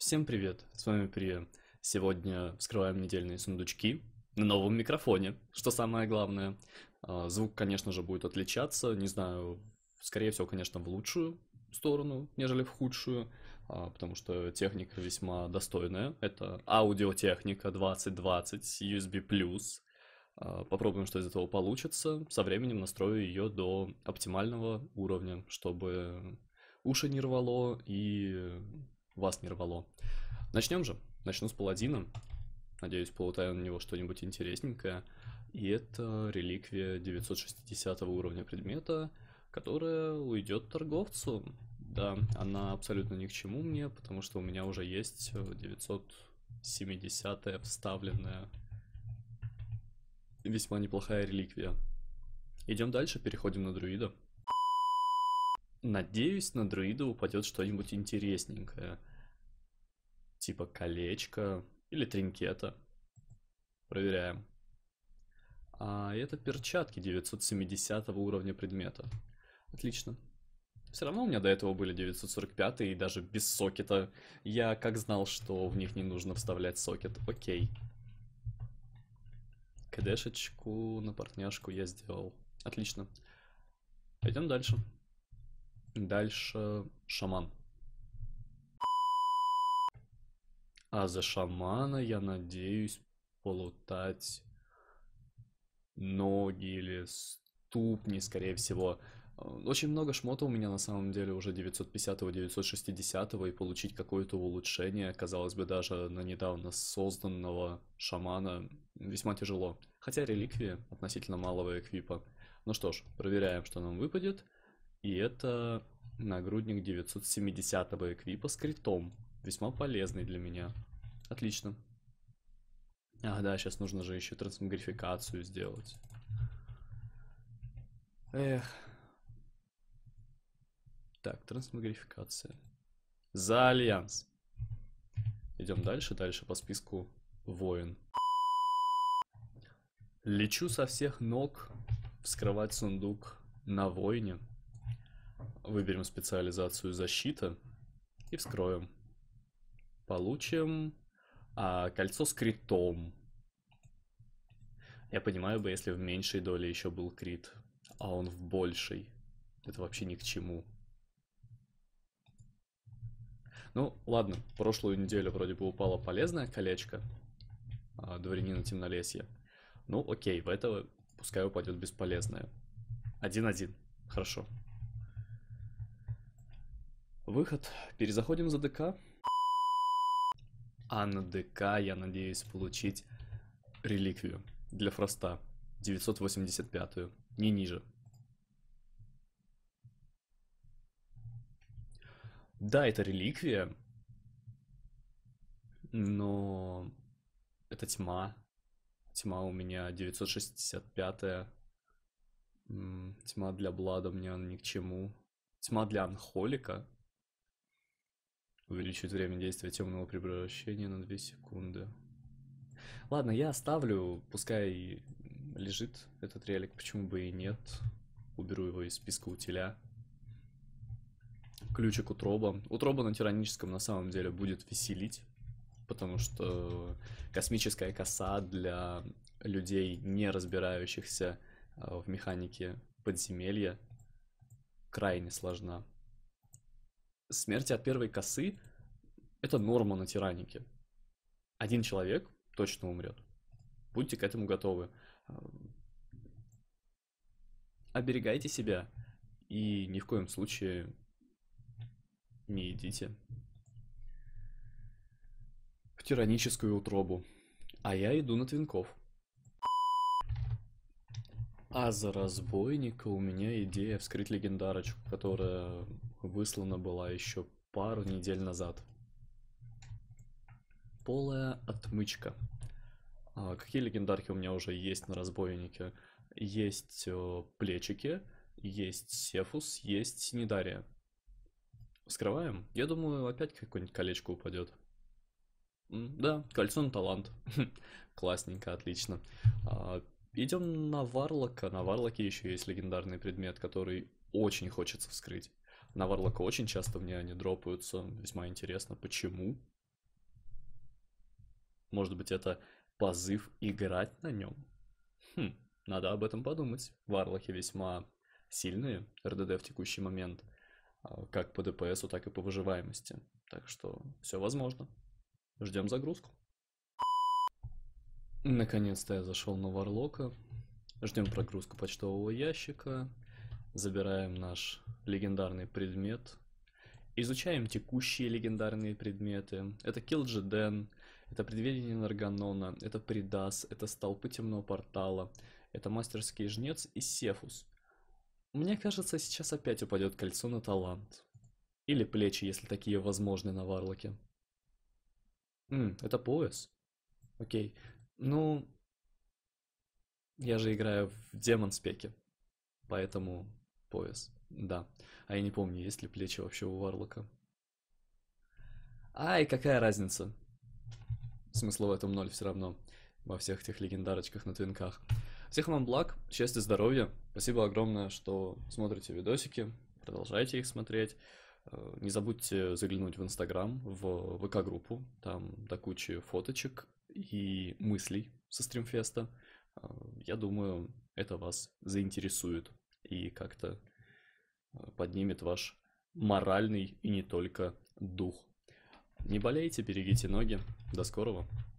Всем привет, с вами Прия. Сегодня вскрываем недельные сундучки на новом микрофоне, что самое главное. Звук, конечно же, будет отличаться, не знаю, скорее всего, конечно, в лучшую сторону, нежели в худшую, потому что техника весьма достойная. Это аудиотехника 2020 USB+. Попробуем, что из этого получится. Со временем настрою ее до оптимального уровня, чтобы уши не рвало и вас не рвало. Начнем же. Начну с паладина. Надеюсь, полутаю на него что-нибудь интересненькое. И это реликвия 960 уровня предмета, которая уйдет торговцу. Да, она абсолютно ни к чему мне, потому что у меня уже есть 970 вставленная. Весьма неплохая реликвия. Идем дальше, переходим на друида. Надеюсь, на друида упадет что-нибудь интересненькое. Типа колечко или тринкета. Проверяем. Это перчатки 970 уровня предмета. Отлично. Все равно у меня до этого были 945 и даже без сокета. Я как знал, что в них не нужно вставлять сокет. Окей. КДшечку на партняшку я сделал. Отлично. Пойдем дальше. Дальше шаман. А за шамана я надеюсь полутать ноги или ступни, скорее всего. Очень много шмота у меня на самом деле уже 950-го, 960-го, и получить какое-то улучшение, казалось бы, даже на недавно созданного шамана весьма тяжело. Хотя реликвии относительно малого эквипа. Ну что ж, проверяем, что нам выпадет. И это нагрудник 970-го эквипа с критом. Весьма полезный для меня. Отлично. Ах да, сейчас нужно же еще трансмогрификацию сделать. Эх. Так, трансмогрификация. За альянс. Идем дальше, дальше по списку воин. Лечу со всех ног вскрывать сундук на воине. Выберем специализацию защита и вскроем. Получим кольцо с критом. Я понимаю бы, если в меньшей доле еще был крит, а он в большей. Это вообще ни к чему. Ну, ладно, прошлую неделю вроде бы упало полезное колечко дворянина темнолесья. Ну, окей, в это пускай упадет бесполезное. 1-1. Хорошо. Выход. Перезаходим за ДК. А на ДК я надеюсь получить реликвию для Фроста. 985-ю. Не ниже. Да, это реликвия. Но это тьма. Тьма у меня 965-я. Тьма для Блада мне ни к чему. Тьма для Анхолика. Увеличивает время действия темного превращения на 2 секунды. Ладно, я оставлю, пускай лежит этот релик, почему бы и нет. Уберу его из списка утиля. Ключик утроба. Утроба на тираническом на самом деле будет веселить, потому что космическая коса для людей, не разбирающихся в механике подземелья, крайне сложна. Смерть от первой косы — это норма на тиранике. Один человек точно умрет. Будьте к этому готовы. Оберегайте себя и ни в коем случае не идите в тираническую утробу. А я иду на твинков. А за разбойника у меня идея вскрыть легендарочку, которая выслана была еще пару недель назад. Полая отмычка. Какие легендарки у меня уже есть на разбойнике? Есть плечики, есть Сефус, есть Синедария. Вскрываем. Я думаю, опять какое-нибудь колечко упадет. Да, кольцо на талант. Классненько, отлично. Идем на Варлока. На Варлоке еще есть легендарный предмет, который очень хочется вскрыть. На Варлока очень часто мне они дропаются. Весьма интересно, почему. Может быть, это позыв играть на нем? Хм, надо об этом подумать. Варлоки весьма сильные РДД в текущий момент, как по ДПСу, так и по выживаемости. Так что все возможно. Ждем загрузку. Наконец-то я зашел на Варлока. Ждем прогрузку почтового ящика. Забираем наш легендарный предмет. Изучаем текущие легендарные предметы. Это Килджиден, это Предведение Нарганона, это Придас, это Столпы Темного Портала, это Мастерский Жнец и Сефус. Мне кажется, сейчас опять упадет кольцо на талант. Или плечи, если такие возможны на Варлоке. Это пояс. Окей. Ну, я же играю в Демон Спеке, поэтому пояс, да. А я не помню, есть ли плечи вообще у Варлока. Ай, какая разница? Смысла в этом ноль все равно. Во всех этих легендарочках на твинках. Всех вам благ, счастья, здоровья. Спасибо огромное, что смотрите видосики. Продолжайте их смотреть. Не забудьте заглянуть в Инстаграм, в ВК-группу. Там до кучи фоточек и мыслей со стримфеста. Я думаю, это вас заинтересует и как-то поднимет ваш моральный и не только дух. Не болейте, берегите ноги. До скорого.